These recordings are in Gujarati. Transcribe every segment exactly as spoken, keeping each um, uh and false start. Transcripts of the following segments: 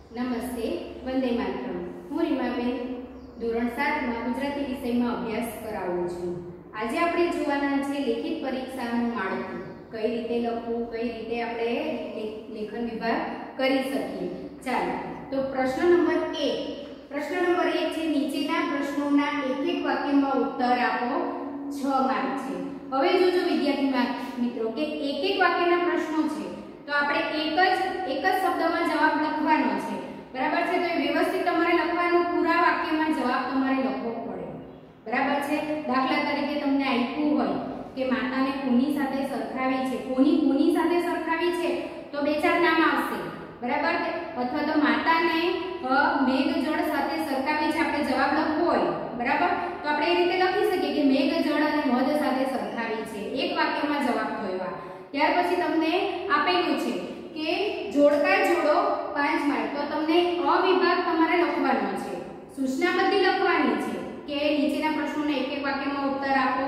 નમસ્તે, વંદે માતરમ. હું રીમાબેન ધોરણ સાત માં ગુજરાતી વિષયમાં અભ્યાસ કરાવું છું. આજે આપણે જોવાના છે લેખિત પરીક્ષાનું માળખું. કઈ રીતે લખવું, કઈ રીતે આપણે લેખન વિભાગ કરી શકીએ. ચાલો, તો પ્રશ્ન નંબર એક. પ્રશ્ન નંબર એક છે નીચેના પ્રશ્નોના એક એક વાક્યમાં ઉત્તર આપો. છ માર્ક છે. હવે જોજો વિદ્યાર્થી મિત્રો કે એક એક વાક્યના પ્રશ્નો છે તો આપણે એક જ એક જ શબ્દમાં જવાબ લખવાનો છે. બરાબર છે? તો એ વ્યવસ્થિત તમારે લખવાનું, પૂરા વાક્યમાં જવાબ તમારે લખવો પડે. બરાબર છે? દાખલા તરીકે તમને આપ્યું હોય કે માતાને કોની સાથે સરખાવી છે, કોની કોની સાથે સરખાવી છે, તો બે ચાર નામ આવશે. બરાબર? અથવા તો માતાને મેઘજળ સાથે સરખાવી છે, આપણે જવાબ લખવો હોય. બરાબર? તો આપણે એ રીતે લખી શકીએ કે મેઘજળ અને મધ સાથે સરખાવી છે. એક વાક્યમાં જવાબ થયો. ત્યાર પછી તમને આપેલું છે કે જોડકા જોડો પાંચ માર્ક. તો તમને અ વિભાગ તમારે લખવાનો છે, સૂચના બધી લખવાની છે કે નીચેના પ્રશ્નોને એક એક વાક્યમાં ઉત્તર આપો.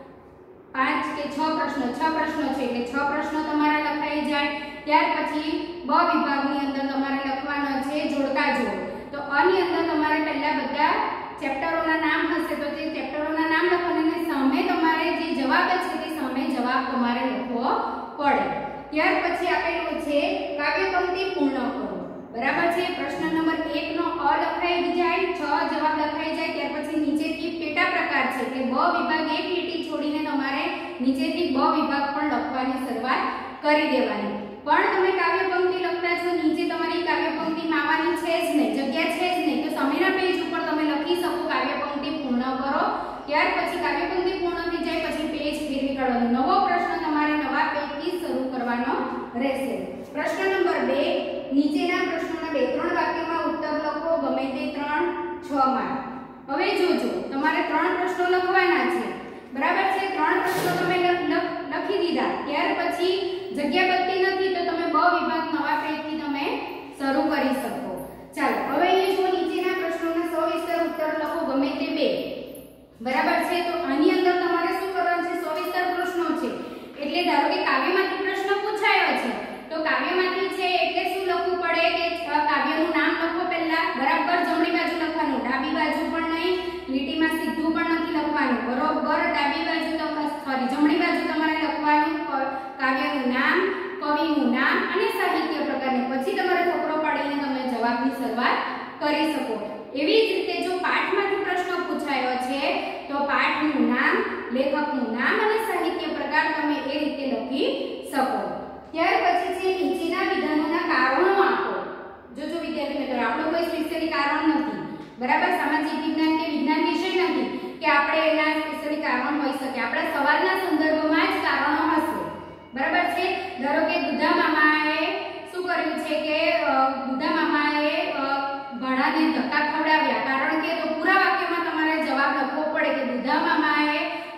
પાંચ કે છ પ્રશ્નો છ પ્રશ્નો છે એટલે છ પ્રશ્નો તમારા લખાઈ જાય. ત્યાર પછી બ વિભાગની અંદર તમારે લખવાનો છે જોડકા જોડ. તો અ ની અંદર તમારે પહેલા બધા ચેપ્ટરોના નામ હશે તો તે ચેપ્ટરોના નામ લખવાના અને સામે તમારે જે જવાબ છે તે સામે જવાબ તમારે લખવો પડે. ત્યાર પછી આપેલું છે કાવ્ય પંક્તિ પૂર્ણ કરો. બરાબર છે? પ્રશ્ન નંબર એક નો અ લખાઈ જાય, છ જવાબ લખાઈ જાય. ત્યાર પછી નીચેથી પેટા પ્રકાર છે કે બ વિભાગ એક લીટી છોડીને તમારે નીચેથી બ વિભાગ પણ લખવાની શરૂઆત કરી દેવાની. પણ તમે કાવ્ય પંક્તિ લખતા છો, નીચે તમારી કાવ્ય પંક્તિ આવવાની છે જ નહીં, જગ્યા છે જ નહીં, તો સામેના પેજ ઉપર તમે લખી શકો કાવ્ય પંક્તિ પૂર્ણ કરો. ત્યાર પછી કાવ્ય પંક્તિ પૂર્ણ થઈ જાય પછી પેજ ફેરવી કાઢવાનું. નવો પ્રશ્ન તમારે નવા પેજથી શરૂ કરવાનો રહેશે. પ્રશ્ન નંબર બે. નીચેના પ્રશ્નોના બે ત્રણ વાક્યમાં ઉત્તર લખો, ગમે તે ત્રણ. છ માર્ક. હવે જોજો, તમારે ત્રણ પ્રશ્નો લખવાના છે. બરાબર છે? ત્રણ પ્રશ્નો તમે લખી દીધા. ત્યાર પછી જગ્યા બચતી નથી તો તમે બ વિભાગ નવા પેજથી તમે શરૂ કરી શકો. ચાલો, હવે અહીં જો નીચેના પ્રશ્નોના સવિસ્તર ઉત્તર લખો, ગમે તે બે. બરાબર છે? તો આની અંદર તમારે શું કરવાનું છે? સવિસ્તર પ્રશ્નો છે એટલે ધારો કે કાવ્યમાંથી પ્રશ્ન પૂછાયો છે તો કાવ્યમાંથી છે એટલે શું લખવું પડે કે કાવ્યનું નામ લખો પહેલા. બરાબર? જમણી બાજુ લખવાનું, ડાબી બાજુ પણ નહીં, લીટીમાં સીધું પણ નથી લખવાનું. બરોબર? ડાબી બાજુ સોરી જમણી બાજુ તમારે લખવાનું કાવ્યનું નામ, કવિનું નામ અને સાહિત્ય પ્રકારને. પછી તમારે ફકરો પાડીને તમે જવાબની શરૂઆત કરી શકો. એવી જ રીતે જો પાઠમાંથી પ્રશ્ન પૂછાયો છે તો પાઠનું નામ, લેખકનું નામ અને સાહિત્ય પ્રકાર તમે એ રીતે લખી શકો. ત્યાર પછી છે નીચેના વિધાનોના કારણો આપો. જોજો વિદ્યાર્થી મિત્રો, આપણો કોઈ સ્પેશિયલી કારણ નથી. બરાબર? સામાજિક વિજ્ઞાન કે વિજ્ઞાન વિષય નથી કે આપણે એના સ્પેશિયલી કારણ હોઈ શકે. આપણા સવાલના સંદર્ભમાં જ કારણો હશે. બરાબર છે? ધારો કે દુધા મામાએ શું કર્યું છે કે દુધા મામાએ ભણાને ધક્કા ખવડાવ્યા. કારણ કે તો પૂરા વાક્યમાં તમારે જવાબ લખવો પડે કે દુધા મામાએ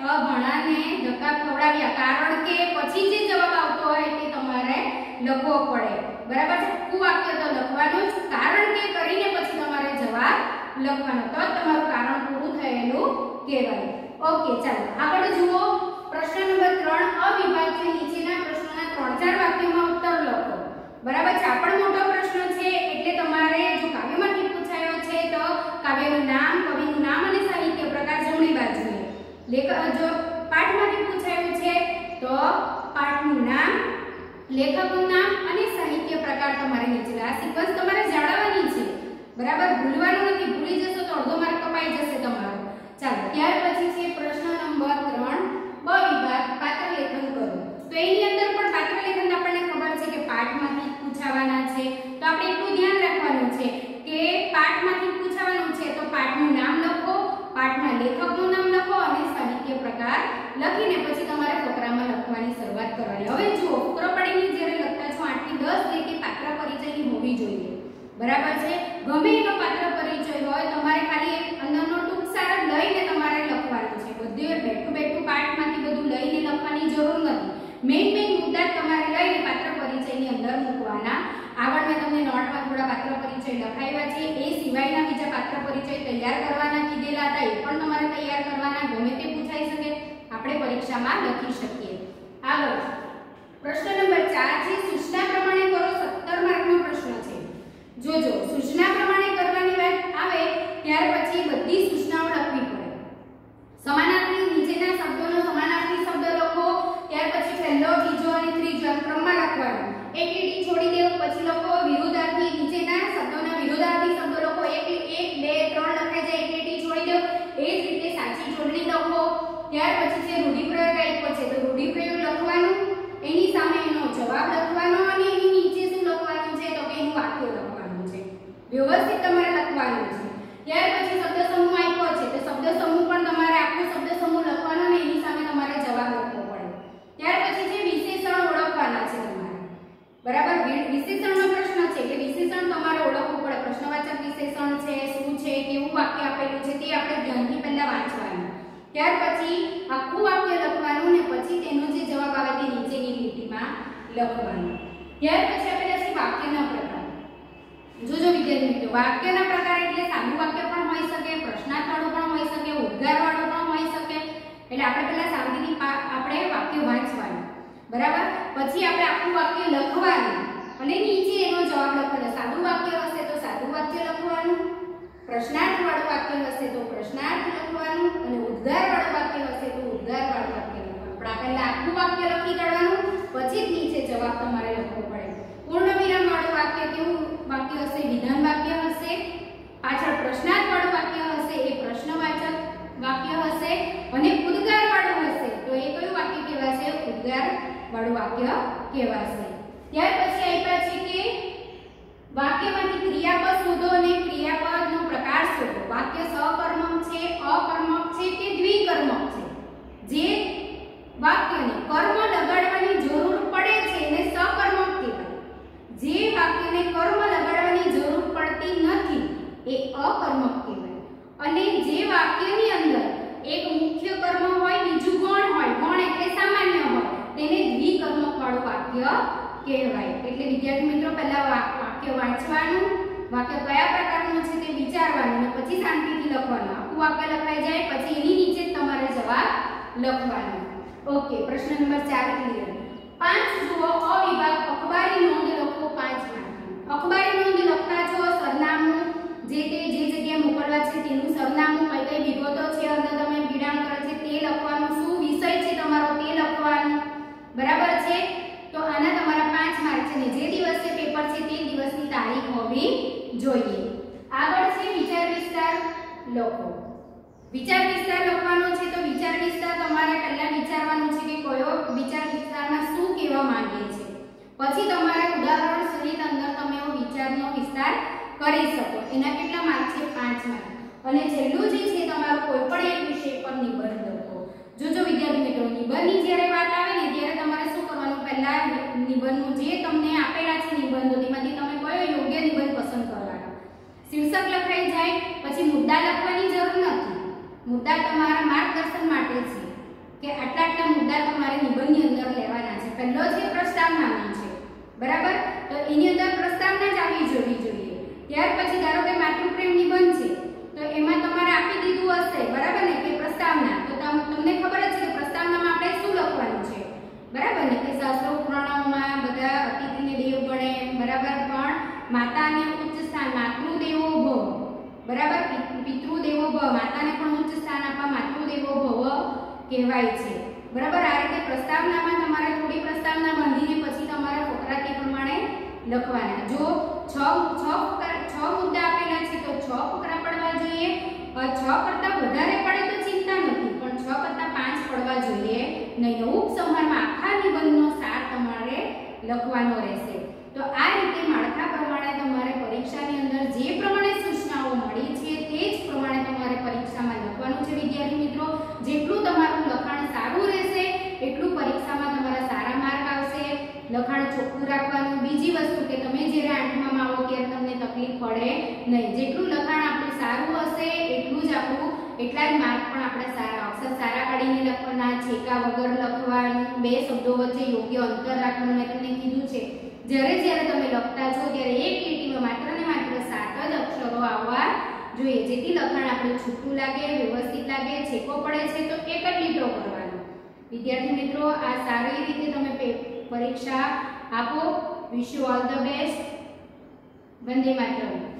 ભણાને ધક્કા ખવડાવ્યા. કારણ કે પછી જે જવાબ આવતો હોય તે તમારે લખવો પડે. બરાબર છે? આખું વાક્ય તો લખવાનું જ, કારણ કે કરીને પછી તમારે જવાબ લખવાનો, તો તમારું કારણ પૂરું થયેલું કહેવાય. ઓકે, ચાલો આગળ જુઓ. પ્રશ્ન નંબર ત્રણ. અ વિભાગ છે, નીચેના પ્રશ્નોના ત્રણ ચાર વાક્યોમાં ઉત્તર લખો. બરાબર છે? આ પણ મોટો પ્રશ્ન છે એટલે તમારે જો કાવ્યમાંથી પૂછાયો છે તો કાવ્યનું નામ, કવિનું નામ અને સાહિત્ય પ્રકાર જમણી બાજુએ. લેખક જો પાઠમાંથી પૂછાયું છે તો પાઠનું નામ, લેખકનું નામ અને સાહિત્ય પ્રકાર તમારે નીચે. આ સિક્વન્સ તમારે જાળવવાની છે. બરાબર? ભૂલવાનું નથી. ભૂલી જશો તો અડધો માર્ક કપાઈ જશે તમારો. ચાલો, ત્યાર પછી છે પ્રશ્ન નંબર ત્રણ. બ વિભાગ પાત્ર લેખન કરો. તો એની અંદર પણ પાત્ર લેખન આપણને ખબર છે કે પાઠમાંથી પૂછાવાના છે. તો આપણે એટલું ધ્યાન રાખવાનું છે કે પાઠમાંથી પૂછાવાનું છે તો પાઠનું નામ લખો, પાઠના લેખકનું નામ લખો અને સાહિત્ય પ્રકાર લખીને પછી તમારે ફકરામાં લખવાની શરૂઆત કરવાની. હવે જુઓ, ફકરો પડીને જ્યારે લખતા છો આઠ થી દસ લીટી પાત્ર પરિચયની હોવી જોઈએ. બરાબર છે? ગમે એનો પાત્ર પરિચય હોય, તમારે ખાલી અંદરનો ટૂંક સાર લઈને તમારે લખવાનું છે. બધું બેઠું બેઠું પાઠમાંથી બધું લઈને લખવાની જરૂર નથી. મેઇન મેઇન મુદ્દા તમારે લઈને પાત્ર પરિચયની અંદર મૂકવાના. આગળ મેં તમને નોટમાં થોડા પાત્ર પરિચય લખાવ્યા છે. એ સિવાયના બીજા પાત્ર પરિચય તૈયાર કરવાના કીધેલા હતા, એ પણ તમારે તૈયાર કરવાના. ગમે તે પૂછાઈ શકે, આપણે પરીક્ષામાં લખી શકીએ. આગળ પ્રશ્ન નંબર ચાર છે, સૂચના પ્રમાણે કરો. સત્તર માર્કનો પ્રશ્ન છે. જોજો, વ્યવસ્થિત તમારે લખવાનું છે। ત્યાર પછી શબ્દ સમૂહ આપ્યો છે તો શબ્દ સમૂહ પણ તમારે આખો શબ્દ સમૂહ લખવાનો ને એની સામે તમારે જવાબ લખવો પડે। ત્યાર પછી જે વિશેષણ ઓળખવાના છે તમારે, બરાબર। વિશેષણનો પ્રશ્ન છે કે વિશેષણ તમારે ઓળખવું પડે। પ્રશ્નવાચક વિશેષણ છે, શું છે, કેવું વાક્ય આપેલું છે તે આપણે ધ્યાનથી પહેલા વાંચવાનું। ત્યાર પછી આખું વાક્ય લખવાનું ને પછી તેનો જે જવાબ આવે તે નીચેની લીટીમાં લખવાનું। ત્યાર પછી આપેલા છે વાક્યના પ્રકાર। જોજો વિદ્યાર્થી મિત્રો, વાક્યના પ્રકાર એટલે સાદું વાક્ય પણ હોઈ શકે, પ્રશ્નાર્થવાળું પણ હોઈ શકે, ઉદ્ગારવાળું પણ હોઈ શકે। એટલે આપણે પહેલા શાંતિથી આપણે વાક્ય વાંચવાનું, બરાબર। પછી આપણે આખું વાક્ય લખવાનું અને નીચે એનો જવાબ લખવાનો। સાદું વાક્ય હશે તો સાદું વાક્ય લખવાનું, પ્રશ્નાર્થવાળું વાક્ય હશે તો પ્રશ્નાર્થ લખવાનું અને ઉદ્ગારવાળું વાક્ય હશે તો ઉદ્ગારવાળું વાક્ય લખવાનું। પણ પહેલા આખું વાક્ય લખી કાઢવાનું, પછી જ નીચે જવાબ તમારે લખવો પડે। પૂર્ણ વિરામ વાળું વાક્ય કેવું વાક્ય હશે? વિધાન વાક્ય હશે। પાછળ પ્રશ્નાર્થ વાળું વાક્ય હશે એ પ્રશ્નવાચક વાક્ય હશે અને ઉદ્ગાર વાળું હશે તો એ કયું વાક્ય કહેવાશે? ઉદ્ગાર વાળું વાક્ય કહેવાશે। ત્યાર પછી આપ્યા છે કે વાક્યમાંથી ક્રિયાપદ શોધો અને ક્રિયાપદનો પ્રકાર શોધો। વાક્ય સકર્મક છે, અકર્મક છે કે દ્વિકર્મક છે? જે વાક્યને કર્મ લગાડવાની જરૂર પડે છે એને સકર્મક કહેવાય। જે વાક્યને કર્મ લગાડવાની જરૂર પડતી નથી એ અકર્મક કહેવાય। અને જે વાક્યની અંદર એક મુખ્ય કર્મ હોય, બીજું ગૌણ હોય, ગૌણ એટલે સામાન્ય હોય, તેને દ્વિકર્મક વાળું વાક્ય કહેવાય। એટલે વિદ્યાર્થી મિત્રો પહેલા વાક્ય વાંચવાનું, વાક્ય કયા પ્રકારનું છે તે વિચારવાનું અને પછી શાંતિથી લખવાનું। આખું વાક્ય લખાઈ જાય પછી એની નીચે જ તમારે જવાબ લખવાનો। ઓકે, પ્રશ્ન નંબર ચાર ક્લિયર। પાંચ જુઓ, અ વિભાગ અખબારી નોંધ લખો પાંચ માંથી। અખબારી નોંધ લખતા છો સરનામું, જે તે જે જગ્યાએ મોકલવા છે તેનું સરનામું, કઈ કઈ વિગતો છે અંદર તમે વિરામ કરે છે તે લખવાનું, શું વિષય છે તમારો તે લખવાનું, બરાબર છે। તો આના તમારા પાંચ માર્ક છે ને જે દિવસે પેપર છે તે દિવસની તારીખ હોવી જોઈએ। આગળ છે વિચાર વિસ્તાર લખો। વિચાર વિસ્તાર લખવાનો છે તો વિચાર વિસ્તાર તમારે પહેલા વિચારવાનું છે કે કયો વિચાર વિસ્તારમાં શું કહેવા માંગીએ છે, પછી તમારે ઉદાહરણ સહિત અંદર તમે વિચારનો વિસ્તાર કરી શકો। એના કેટલા માર્ક છે? પાંચ માર્ક। અને છેલ્લું જે છે તમારો કોઈ પણ એક વિષય પર નિબંધ લખો। જોજો વિદ્યાર્થી મિત્રો, નિબંધની જ્યારે વાત આવે ને ત્યારે તમારે શું કરવાનું? પહેલા નિબંધનું જે તમને આપેલા છે નિબંધો તેમાંથી તમે કયો યોગ્ય નિબંધ પસંદ કરવાનો। શીર્ષક લખાઈ જાય પછી મુદ્દા લખવાની જરૂર નથી। મુદ્દા તમારા માર્ગદર્શન માટે છે કે આટલા આટલા મુદ્દા તમારે નિબંધની અંદર લેવાના છે। પહેલો છે પ્રસ્તાવનાનો છે, બરાબર? તો એની અંદર પ્રસ્તાવના જ આવી જવી જોઈએ। ત્યાર પછી ધારો કે માતૃપ્રેમ નિબંધ છે તો એમાં તમારે આપી દીધું હશે, બરાબર ને, કે પ્રસ્તાવના। તો તમને ખબર જ છે કે પ્રસ્તાવનામાં આપણે શું લખવાનું છે, બરાબર ને, કે શાસ્ત્રો પુરાણોમાં બધા અતિથિને દેવ ગણે, બરાબર, પણ માતાને ઉચ્ચ સ્થાન, માતૃદેવો ભવ, બરાબર, પિતૃદેવો ભવ, માતાને પણ ઉચ્ચ સ્થાન આપવા માતૃદેવો ભવ કહેવાય છે, બરાબર। આ રીતે પ્રસ્તાવનામાં તમારે થોડી પ્રસ્તાવના બાંધીને પછી તમારે ફકરા તે પ્રમાણે લખવાના। જો છ છ છ મુદ્દા આપેલા છે તો છ ફકરા પડવા જોઈએ। છ કરતા વધારે પડે તો ચિંતા નથી, પણ છ કરતા પાંચ પડવા જોઈએ નહીં। ઉપસંહારમાં આખા નિબંધનો સાર તમારે લખવાનો રહેશે। તો આ રીતે માળખા પ્રમાણે તમારે પરીક્ષાની અંદર જે પ્રમાણે સૂચનાઓ મળી છે તે જ પ્રમાણે તમારે પરીક્ષામાં લખવાનું છે વિદ્યાર્થી મિત્રો। જેટલું તમારું લખાણ સારું રહેશે એટલું પરીક્ષામાં તમારા સારા માર્ક આવશે। લખાણ ચોખ્ખું રાખવાનું। બીજી વસ્તુ કે તમે જ્યારે આઠમામાં આવો ત્યારે તમને તકલીફ પડે નહીં। જેટલું લખાણ આપણું સારું હશે એટલું જ આપણું એટલા જ માર્ક પણ આપણે સારા અક્ષર સારા કાઢીને લખવાના, છેકા વગર લખવાનું, બે શબ્દો વચ્ચે યોગ્ય અંતર રાખવાનું। મેં તમને કીધું છે જ્યારે જ્યારે તમે લખતા છો ત્યારે એક લીટીમાં માત્ર ને માત્ર સાત જ અક્ષરો આવવા જોઈએ, જેથી લખાણ આપણું છૂટું લાગે, વ્યવસ્થિત લાગે। છેકો પડે છે તો એક જ લીટો કરવાનો। વિદ્યાર્થી મિત્રો, આ સારી રીતે તમે પરીક્ષા આપો। Wish you all the best. વંદે માતરમ।